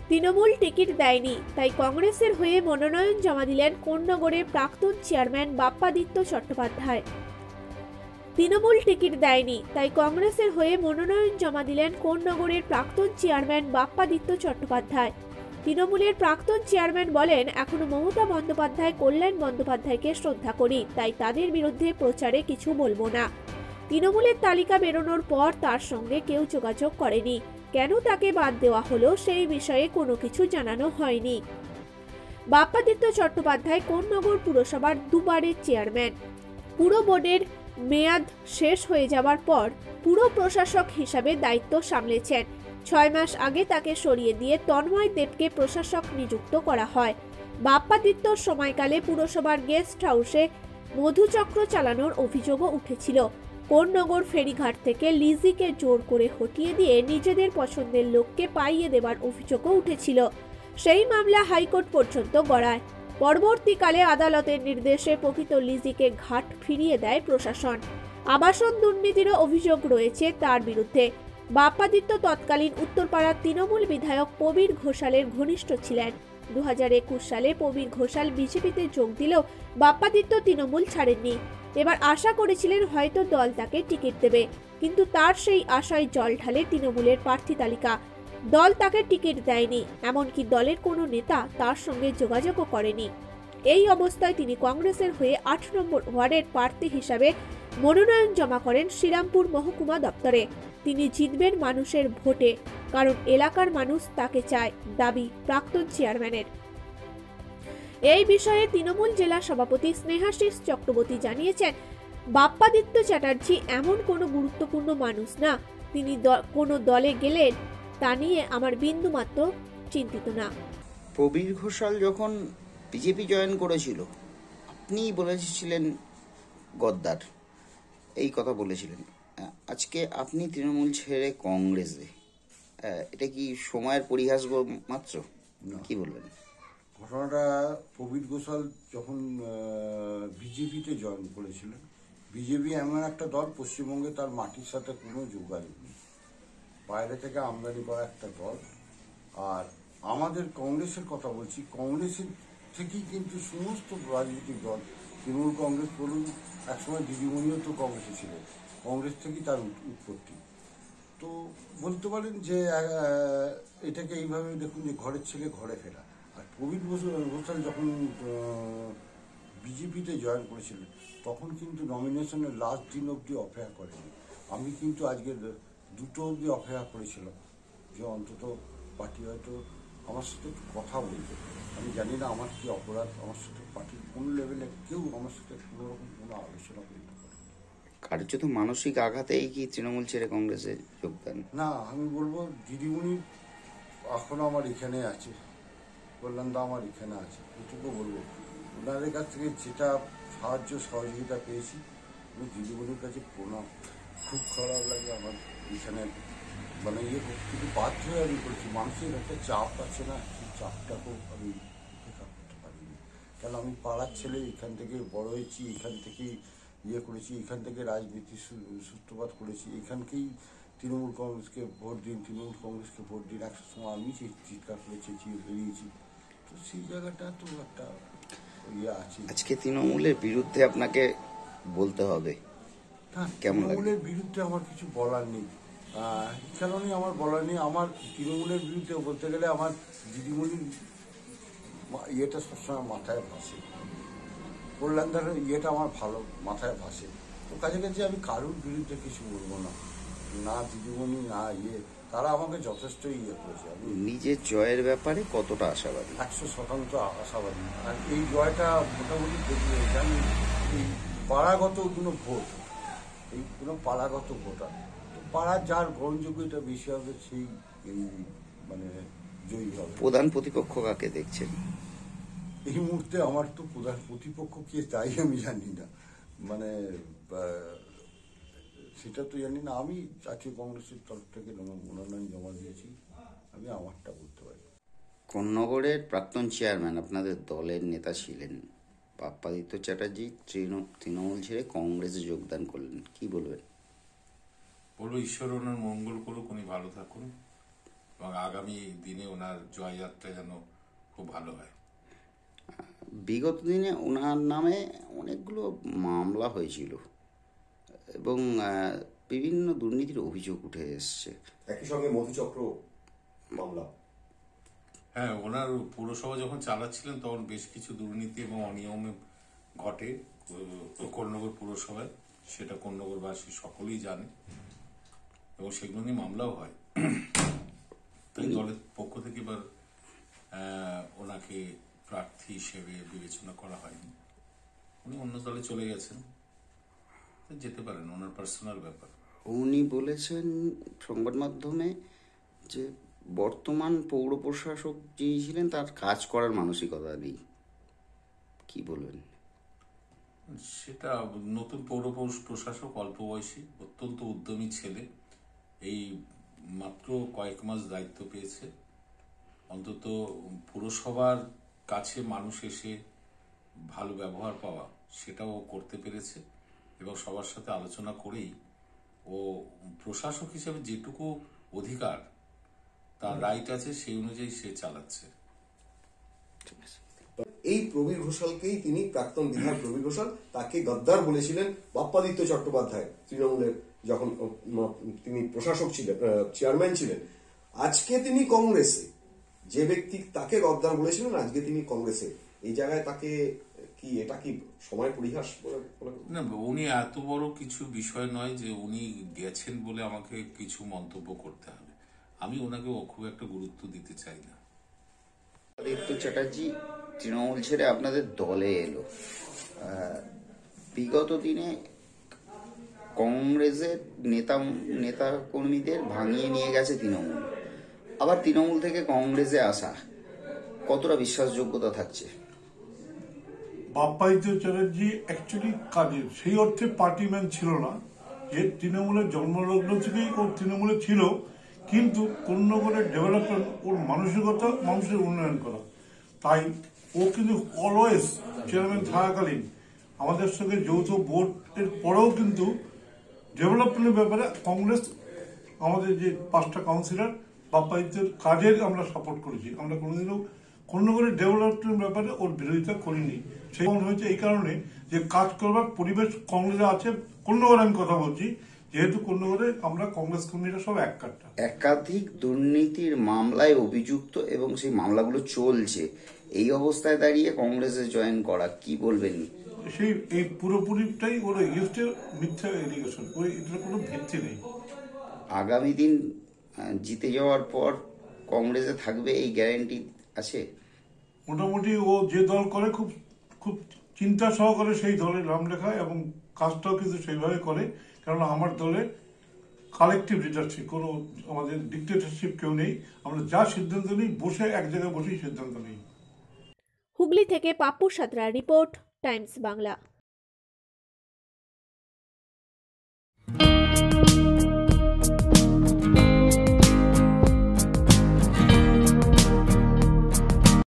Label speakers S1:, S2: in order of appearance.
S1: Trinamool ticket দেয়নি, তাই কংগ্রেসের হয়ে মনোনয়ন জমা দিলেন কোন্নগরের প্রাক্তন চেয়ারম্যান বাপ্পাদিত্য চট্টোপাধ্যায়। তৃণমূল টিকিট দেয়নি, তাই কংগ্রেসের হয়ে মনোনয়ন জমা দিলেন কোন্নগরের প্রাক্তন চেয়ারম্যান বাপ্পাদিত্য চট্টোপাধ্যায়। তৃণমূলের প্রাক্তন চেয়ারম্যান বলেন, এখনো মমতা বন্দ্যোপাধ্যায়, কল্যাণ বন্দ্যোপাধ্যায়কে শ্রদ্ধা করি, তাই তাদের বিরুদ্ধে প্রচারে কিছু বলবো না। তৃণমূলের তালিকা বেরোনোর পর তার সঙ্গে কেউ যোগাযোগ করেনি। কেন তাকে বাদ দেওয়া হলো সেই বিষয়ে কোনো কিছু জানানো হয়নি। বাপ্পাদিত্য চট্টোপাধ্যায় কোন্নগর পুরসভার দুবারের চেয়ারম্যান। পুর বোর্ডের মেয়াদ শেষ হয়ে যাওয়ার পর পুর প্রশাসক হিসাবে দায়িত্ব সামলেছেন। 6 মাস আগে তাকে সরিয়ে দিয়ে তন্ময় দেবকে প্রশাসক নিযুক্ত করা হয়। বাপ্পাদিত্যর সময়কালে পুরসভার গেস্ট হাউসে মধুচক্র চালানোর অভিযোগও উঠেছিল। কোন্নগর ফেরিঘাট থেকে লিজিকে জোর করে হটিয়ে দিয়ে নিজেদের পছন্দের লোককে পাইয়ে দেবার অভিযোগও উঠেছিল। সেই মামলা হাইকোর্ট পর্যন্ত গড়ায়। পরবর্তীকালে আদালতের নির্দেশে প্রকৃত লিজিকে ঘাট ফিরিয়ে দেয় প্রশাসন। আবাসন দুর্নীতিরও অভিযোগ রয়েছে তার বিরুদ্ধে। বাপ্পাদিত্য তৎকালীন উত্তরপাড়ার তৃণমূল বিধায়ক প্রবীর ঘোষালের ঘনিষ্ঠ ছিলেন। 2021 সালে প্রবীর ঘোষাল বিজেপিতে যোগ দিলেও বাপ্পাদিত্য তৃণমূল ছাড়েননি। এবার আশা করেছিলেন হয়তো দল তাকে টিকিট দেবে, কিন্তু তার সেই আশায় জল ঢালে তৃণমূলের প্রার্থী তালিকা। দল তাকে টিকিট দেয়নি, এমনকি দলের কোনো নেতা তার সঙ্গে যোগাযোগও করেনি। এই অবস্থায় তিনি কংগ্রেসের হয়ে 8 নম্বর ওয়ার্ডের প্রার্থী হিসাবে মনোনয়ন জমা করেন শ্রীরামপুর মহকুমা দপ্তরে। তিনি জিতবেন মানুষের ভোটে, কারণ এলাকার মানুষ তাকে চায়, দাবি প্রাক্তন চেয়ারম্যানের। এই বিষয়ে তৃণমূল জেলা সভাপতি স্নেহাশিস চক্রবর্তী জানিয়েছেন, বাপ্পাদিত্য চ্যাটার্জি এমন কোনো গুরুত্বপূর্ণ মানুষ না, তিনি কোনো দলে গেলেন তা নিয়ে আমার বিন্দুমাত্র চিন্তিত না।
S2: প্রবীর ঘোষাল যখন বিজেপি জয়েন করেছিল, আপনি বলেছিলেন গদ্দার, এই কথা বলেছিলেন। আজকে আপনি তৃণমূল ছেড়ে কংগ্রেসে, এটা কি সময়ের পরিহাস মাত্র? কি বলবেন?
S3: ঘটনাটা, প্রবীর ঘোষাল যখন বিজেপিতে জয়েন করেছিলেন, বিজেপি এমন একটা দল পশ্চিমবঙ্গে তার মাটির সাথে কোনো যোগাযোগ নেই, বাইরে থেকে আমদানি করা একটা দল। আর আমাদের কংগ্রেসের কথা বলছি, কংগ্রেসের থেকেই কিন্তু সমস্ত রাজনৈতিক দল, তৃণমূল কংগ্রেস বলুন, একসময় দিদিমণিও তো কংগ্রেসে ছিলেন, কংগ্রেস থেকেই তার উৎপত্তি। তো বলতে পারেন যে এটাকে এইভাবে দেখুন যে ঘরের ছেলে ঘরে ফেরা। আর প্রবীর ঘোষাল যখন বিজেপিতে জয়েন করেছিলেন, তখন কিন্তু নমিনেশনের লাস্ট দিন অবধি অপেক্ষা করেনি। আমি কিন্তু আজকে 2টো অবধি অপেক্ষা করেছিলাম যে অন্তত পার্টি হয়তো আমার সাথে কথা বলবে। আমি জানি না আমার কি অপরাধ, আমার সাথে পার্টির কোন লেভেলে কেউ আমার সাথে কোনো রকম কোনো আলোচনা করতে পারে।
S2: কার্যত মানসিক আঘাতেই কি তৃণমূল ছেড়ে কংগ্রেসে যোগদান?
S3: না, আমি বলবো দিদিমণি এখনো আমার এখানে আছে, কল্যাণদা আমার এখানে আছে, এটুকু বলবো। ওনাদের কাছ থেকে যেটা সাহায্য সহযোগিতা পেয়েছি, আমি দিদিমণির কাছে প্রণাম। খুব খারাপ লাগে আমার এখানে, মানে কিন্তু বাধ্য হয়ে আমি করেছি। মানুষের একটা চাপ আছে না, সেই চাপটাকেও আমি উপেক্ষা করতে পারিনি। কারণ আমি পাড়ার ছেলে, এখান থেকে বড় হয়েছি, এখান থেকেই করেছি, এখান থেকে রাজনীতির সূত্রপাত করেছি, এখানকেই তৃণমূল কংগ্রেসকে ভোট দিন, তৃণমূল কংগ্রেসকে ভোট দিন। একটা সময় আমি সেই চিৎকার করে চেঁচিয়ে বেরিয়েছি, তো সেই জায়গাটা তো একটা আছে।
S2: আজকে তৃণমূলের বিরুদ্ধে আপনাকে বলতে হবে,
S3: তৃণমূলের বিরুদ্ধে আমার কিছু বলার নেই, কারণে আমার বলার নেই। আমার তৃণমূলের বিরুদ্ধে বলতে গেলে আমার দিদিমণির ইয়েটা সবসময় মাথায় ভাসে, কল্যাণদার ইয়েটা আমার ভালো মাথায় ভাসে। তো কাছাকাছি আমি কারোর বিরুদ্ধে কিছু বলবো না, না দিদিমণি না তারা আমাকে যথেষ্ট করেছে। আমি
S2: নিজের জয়ের ব্যাপারে কতটা আশাবাদী?
S3: 100% আশাবাদী। আর এই জয়টা মোটামুটি জানি এই পাড়াগত কোনো ভোট, এই কোনো পাড়াগত ভোটার, তো পাড়ার যার গ্রহণযোগ্যতা বেশি হবে সেই মানে জয়ী হবে।
S2: প্রধান প্রতিপক্ষ কাকে দেখছেন
S3: এই মুহূর্তে? আমার তো প্রধান প্রতিপক্ষ কে তাই আমি জানি না, মানে সেটা তো জানি না। আমি জাতীয় কংগ্রেসের তরফ থেকে মনোনয়ন জমা দিয়েছি, আমি আমারটা বলতে পারি।
S2: কোন্নগরের প্রাক্তন চেয়ারম্যান, আপনাদের দলের নেতা ছিলেন বাপ্পাদিত্য চ্যাটার্জি, তৃণমূল ছেড়ে কংগ্রেসে যোগদান করলেন, কি বলবেন?
S4: বলো, ঈশ্বর ওনার মঙ্গল করুক, উনি ভালো থাকুন। এবং আগামী দিনে ওনার জয়যাত্রা যেন খুব ভালো হয়।
S2: বিগত দিনে ওনার নামে অনেকগুলো মামলা হয়েছিল এবং বিভিন্ন দুর্নীতির অভিযোগ উঠে এসছে।
S5: একই সঙ্গে মধুচক্র মামলা।
S4: হ্যাঁ, ওনার পুরসভা যখন চালাচ্ছিলেন তখন বেশ কিছু দুর্নীতি এবং অনিয়ম ঘটে কোন্নগর পুরসভায়, সেটা কোন্নগরবাসী সকলেই জানে এবং সেগুলো নিয়ে মামলাও হয়। তাই দলের পক্ষ থেকে এবার ওনাকে প্রার্থী হিসেবে বিবেচনা করা হয়নি। উনি অন্য দলে চলে গেছেন, যেতে পারেন, ওনার পার্সোনাল ব্যাপার।
S2: উনি বলেছেন সংবাদ মাধ্যমে যে বর্তমান পৌর প্রশাসক যিনি ছিলেন তার কাজ করার মানসিকতা নেই। কি বলবেন?
S4: সেটা নতুন পৌর প্রশাসক অল্প বয়সী, অত্যন্ত উদ্যমী ছেলে, এই মাত্র কয়েক মাস দায়িত্ব পেয়েছে। অন্তত পুরসভার কাছে মানুষ এসে ভালো ব্যবহার পাওয়া সেটাও করতে পেরেছে এবং সবার সাথে আলোচনা করেই ও প্রশাসক হিসেবে যেটুকু অধিকার তার রাইট আছে সেই অনুযায়ী সে চালাচ্ছে।
S5: এই প্রবীর ঘোষালকেই তিনি, প্রাক্তন বিধায়ক প্রবীর ঘোষাল, তাকে গদ্দার বলেছিলেন বাপ্পাদিত্য চট্টোপাধ্যায় তৃণমূলের যখন তিনি প্রশাসক ছিলেন, চেয়ারম্যান ছিলেন। আজকে তিনি কংগ্রেসে, যে ব্যক্তি তাকে গদ্দার বলেছিলেন আজকে তিনি কংগ্রেসে। এই জায়গায় তাকে কি, এটা কি সময় পরিহাস
S4: না? উনি এত বড় কিছু বিষয় নয় যে উনি গেছেন বলে আমাকে কিছু মন্তব্য করতে হবে। আমি ওনাকে খুব একটা গুরুত্ব দিতে চাই না।
S2: আদিত্য চ্যাটার্জি তৃণমূল ছেড়ে আপনাদের দলে এলো। বিগত দিনে কংগ্রেসের নেতা কর্মীদের ভাঙিয়ে নিয়ে গেছে তৃণমূল, আবার তৃণমূল থেকে কংগ্রেসে আসা কতটা বিশ্বাসযোগ্যতা থাকছে?
S6: বাপ্পাদিত্য চ্যাটার্জি অ্যাকচুয়ালি কাজের সেই অর্থে পার্টিম্যান ছিল না, যে তৃণমূলের জন্মলগ্ন থেকেই ও তৃণমূলে ছিল, কিন্তু কোন্নগরের ডেভেলপমেন্ট, ওর মানসিকতা মানুষের উন্নয়ন করা। তাই ও কিন্তু অলওয়েজ চেয়ারম্যান থাকাকালীন আমাদের সঙ্গে যৌথ বোর্ডের পরেও কিন্তু ডেভেলপমেন্টের ব্যাপারে কংগ্রেস, আমাদের যে 5টা কাউন্সিলর, বাপ্পাদিত্যের কাজের আমরা সাপোর্ট করেছি। আমরা কোনোদিনও কোন্নগরের ডেভেলপমেন্টের ব্যাপারে ওর বিরোধিতা করিনি। সেই হয়েছে এই কারণে যে কাজ করবার পরিবেশ কংগ্রেসে আছে। কোন্নগরে আমি কথা বলছি, যেহেতু কোন্নগরে আমরা কংগ্রেস কর্মীরা সব এক কাট্টা।
S2: একাধিক দুর্নীতির মামলায় অভিযুক্ত এবং সেই মামলাগুলো চলছে, এই অবস্থায় দাঁড়িয়ে কংগ্রেসে জয়েন করা, কি বলবেন?
S6: সেই এই পুরোপুরিটাই ওর এগেইনস্টে মিথ্যা এলিগেশন, ওর এটার কোনো ভিত্তি নেই।
S2: আগামী দিন জিতে যাওয়ার পর কংগ্রেসে থাকবে এই গ্যারান্টি আছে?
S6: মোটামুটি ও যে দল করে খুব খুব চিন্তা সহকারে সেই দলে নাম লেখা এবং কাজটাও কিন্তু সেইভাবে করে। কারণ আমার দলে কালেকটিভ লিডারশিপ, কোনো আমাদের ডিক্টেটরশিপ কেউ নেই। আমরা যা সিদ্ধান্ত নিই বসে এক জায়গায় বসেই সিদ্ধান্ত নিই।
S1: হুগলি থেকে পাপ্পু সাঁতরার রিপোর্ট, টাইমস বাংলা।